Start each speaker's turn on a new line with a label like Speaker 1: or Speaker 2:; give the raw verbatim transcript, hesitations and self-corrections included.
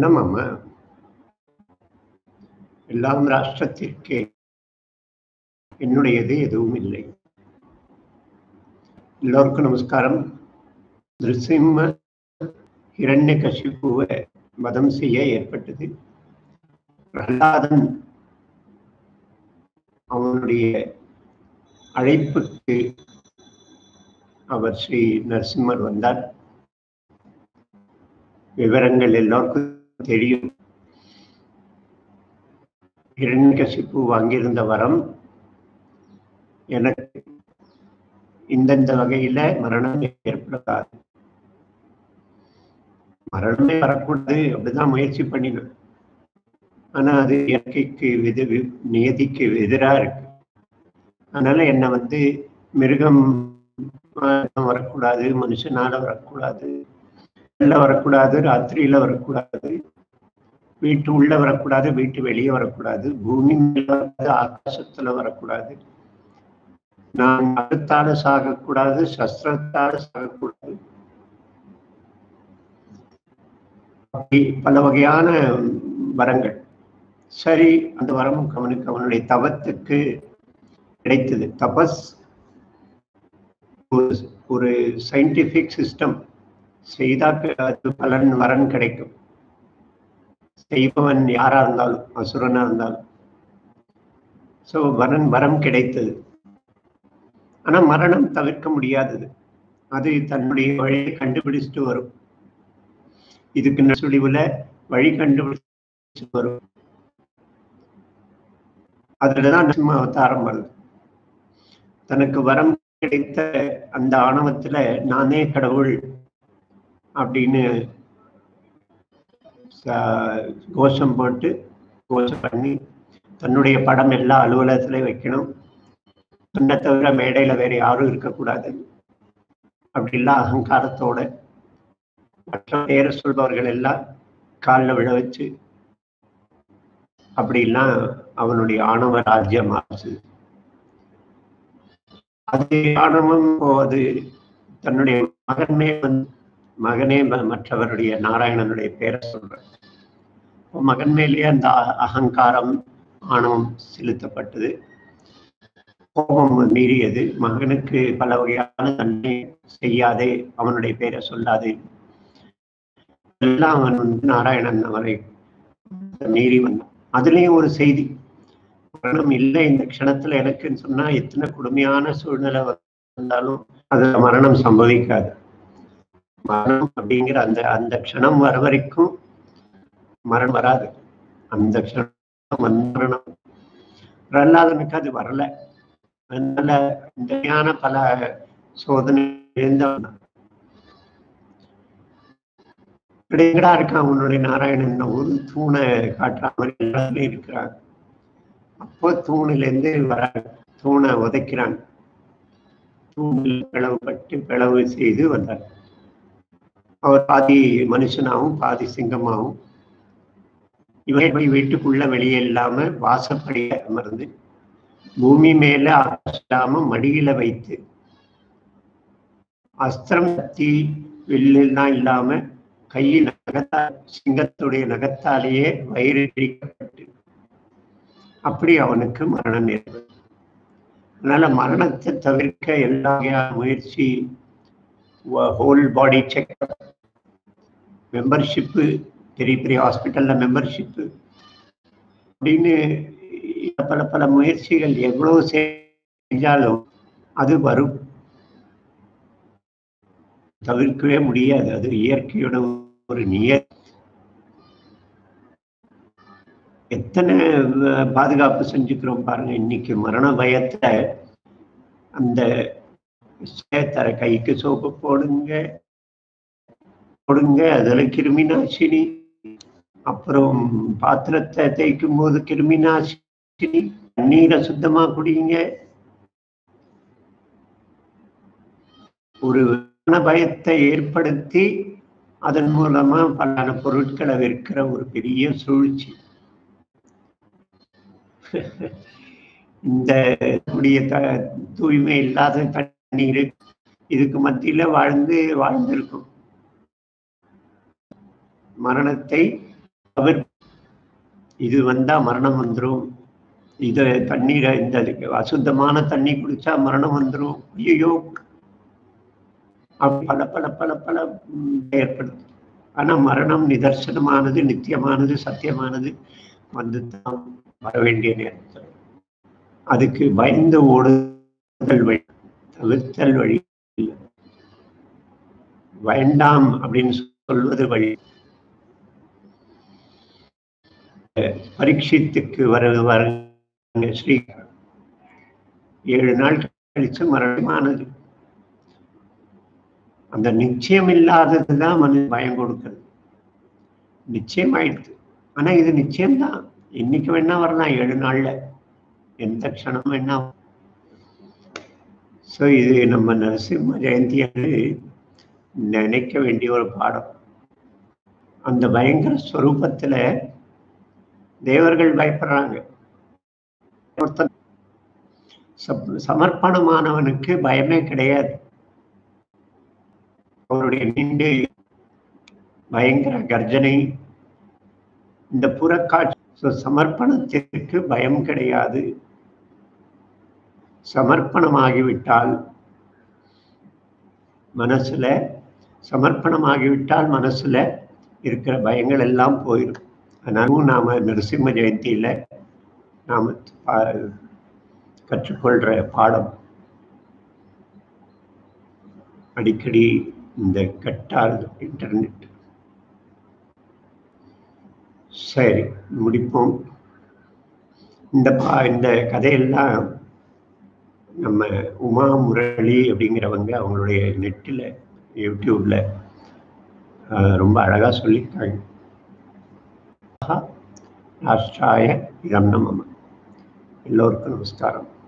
Speaker 1: ஜனம் அம்மா எல்லாம் ராஷ்டிரத்திற்கே, என்னுடையது எதுவும் இல்லை. எல்லோருக்கும் நமஸ்காரம். நிருசிம்ம ஹிரண்யகசிபுவை வதம் செய்ய ஏற்பட்டது. பிரகலாதன் அவனுடைய அழைப்புக்கு அவர் ஸ்ரீ நரசிம்மர் வந்தார். விவரங்கள் எல்லோருக்கும் தெரியும். ஹிரண்யகசிபு வாங்கியிருந்த வரம், எனக்கு இந்தந்த வகையில மரணம் ஏற்படாது, மரணமே வரக்கூடாது அப்படிதான் முயற்சி பண்ணினேன். ஆனா அது இயற்கைக்கு விது நியதிக்கு எதிராக இருக்கு. அதனால என்னை வந்து மிருகம் வரக்கூடாது, மனுஷனால வரக்கூடாது, வரக்கூடாது, ராத்திரியில வரக்கூடாது, வீட்டு உள்ள வரக்கூடாது, வீட்டு வெளியே வரக்கூடாது, பூமி மேல வரக்கூடாது, ஆகாசத்துல வரக்கூடாது, நான் மரத்தால சாகக்கூடாது, சஸ்திரத்தால சாகக்கூடாது. அப்படி பல வகையான வரங்கள். சரி, அந்த வரம் அவனுக்கு அவனுடைய தவத்துக்கு கிடைத்தது. தபஸ் ஒரு சயின்டிபிக் சிஸ்டம். செய்தாக்கு அது பலன் வரன் கிடைக்கும். செய்பவன் யாரா இருந்தாலும், அசுரனா இருந்தாலும். சோ வரன் வரம் கிடைத்தது. ஆனா மரணம் தவிர்க்க முடியாதது. அது தன்னுடைய வழியை கண்டுபிடிச்சிட்டு வரும். இதுக்கு சுழிவுல வழி கண்டுபிடிச்சு வரும். அதுலதான் நரசிம்ம அவதாரம் வருது. தனக்கு வரம் கிடைத்த அந்த ஆணவத்துல நானே கடவுள் அப்படின்னு கோஷம் போட்டு கோஷம் பண்ணி தன்னுடைய படம் எல்லா அலுவலகத்திலையும் வைக்கணும். தன்னை தவிர மேடையில வேற யாரும் இருக்கக்கூடாது அப்படிலாம் அகங்காரத்தோட மற்ற பேரை சொல்பவர்கள் எல்லாம் காலில் விழ வச்சு அப்படிலாம் அவனுடைய ஆணவ ராஜ்யம் ஆச்சு. அது ஆணவம் அது தன்னுடைய மகனே மகனே மற்றவருடைய நாராயணனுடைய பேரை சொல்ற மகன் மேலேயே அந்த அகங்காரம் ஆணவம் செலுத்தப்பட்டது. கோபம் மீறியது. மகனுக்கு பல வகையான நன்மை செய்யாதே, அவனுடைய பேரை சொல்லாதே, எல்லாம் அவன் வந்து நாராயணன் அவரை மீறி வந்தான். அதுலயும் ஒரு செய்தி, மரணம் இல்லை இந்த க்ஷணத்துல எனக்குன்னு சொன்னா எத்தனை கொடுமையான சூழ்நிலை வந்தாலும் அதுல மரணம் சம்பவிக்காது. மரணம் அப்படிங்கிற அந்த அந்த க்ஷணம் வர வரைக்கும் மரணம் வராது. அந்த க்ஷணம் மரணம் பிரகலாதனுக்கு அது வரல. அதனால இந்த பல சோதனை இருந்தவன் கிடைக்கடா இருக்கான். அவனுடைய நாராயணன் ஒரு தூணை காட்டுற மாதிரி எல்லாருமே இருக்கிறாங்க. அப்போ தூணில இருந்து வர தூணை உதைக்கிறாங்க. தூணில் பிளவுபட்டு பிளவு செய்து வந்தார். அவர் பாதி மனுஷனாகவும் பாதி சிங்கமாகவும் இவரை வீட்டுக்குள்ள வெளியே இல்லாம வாசப்படிய அமர்ந்து பூமி மேல இல்லாம மடியில வைத்து அஸ்திரம் கத்தி வில்லாம் இல்லாம கையில் நகத்தா சிங்கத்துடைய நகத்தாலேயே வயிறு பிரிக்கப்பட்டு அப்படி அவனுக்கு மரணம் ஏற்படும். அதனால மரணத்தை தவிர்க்க எல்லா முயற்சி, ஹோல் பாடி செக்அப், மெம்பர்ஷிப்பு, பெரிய பெரிய ஹாஸ்பிட்டல்ல மெம்பர்ஷிப்பு அப்படின்னு பல பல முயற்சிகள் எவ்வளவு செஞ்சாலும் அது வரும், தவிர்க்கவே முடியாது. அது இயற்கையோட ஒரு நியதி. எத்தனை பாதுகாப்பு செஞ்சுக்கிறோம் பாருங்க. இன்னைக்கு மரண பயத்துல அந்த தர கைக்கு சோப்பு போடுங்க போடுங்க அதுல கிருமி நாசினி, அப்புறம் பாத்திரத்தை தேய்க்கும் போது கிருமி நாசினி, தண்ணீரை சுத்தமா குடிங்க. ஒரு பயத்தை ஏற்படுத்தி அதன் மூலமா பல பொருட்களை விற்கிற ஒரு பெரிய சூழ்ச்சி. இந்த தூய்மை இல்லாத தண்ணீர் இதுக்கு மத்தியில வாழ்ந்து வாழ்ந்திருக்கும். மரணத்தை அவர் இது வந்தா மரணம் வந்துடும், இதை தண்ணீரை இந்த அசுத்தமான தண்ணி குடிச்சா மரணம் வந்துடும், ஐயோ அப்படி பல பல பல பல ஏற்படுது. ஆனா மரணம் நிதர்சனமானது, நித்தியமானது, சத்தியமானது, வந்து தான் வர வேண்டிய நேரத்தில் அதுக்கு பயந்து ஓடுதல் வழி, தவிர்த்தல் வழி இல்லை. வேண்டாம் அப்படின்னு சொல்வது வழி. பரீட்சித்துக்கு வர வர ஸ்ரீ ஏழு நாள் கழிச்சு மரணமானது. அந்த நிச்சயம் இல்லாததுதான் மனு பயம் கொடுக்கிறது. நிச்சயம் ஆயிடுது, ஆனா இது நிச்சயம்தான். இன்னைக்கு வேணா வரலாம், ஏழு நாள்ல எந்த க்ஷணம் வேணா. ஸோ இது நம்ம நரசிம்ம ஜெயந்தியானது நினைக்க வேண்டிய ஒரு பாடம். அந்த பயங்கர ஸ்வரூபத்துல தேவர்கள் பயப்படுறாங்க. சமர்ப்பணமானவனுக்கு பயமே கிடையாது. அவருடைய நீண்டு பயங்கர கர்ஜனை, இந்த புறக்காட்சி. சமர்ப்பணத்திற்கு பயம் கிடையாது. சமர்ப்பணமாகிவிட்டால் மனசுல சமர்ப்பணமாகிவிட்டால் மனசுல இருக்கிற பயங்கள் எல்லாம் போயிடும். அதனாலும் நாம நரசிம்ம ஜெயந்தியில நாம கற்றுக்கொள்ற பாடம் அடிக்கடி இந்த கட்டார் இன்டர்நெட். சரி, முடிப்போம். இந்த பா இந்த கதையெல்லாம் நம்ம உமா முரளி அப்படிங்கிறவங்க அவங்களுடைய நெட்டில் யூடியூப்ல ரொம்ப அழகா சொல்லியிருக்காங்க. ராஷ்டிராய இதம் நமः. எல்லோருக்கும் நமஸ்காரம்.